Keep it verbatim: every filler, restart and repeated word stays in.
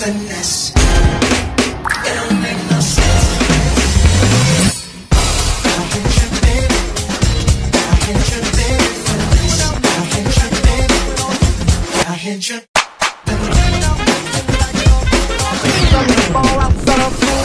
finesse. It don't make no sense. How can you baby? How can you baby finesse? How can you baby? How can you? Fall outside of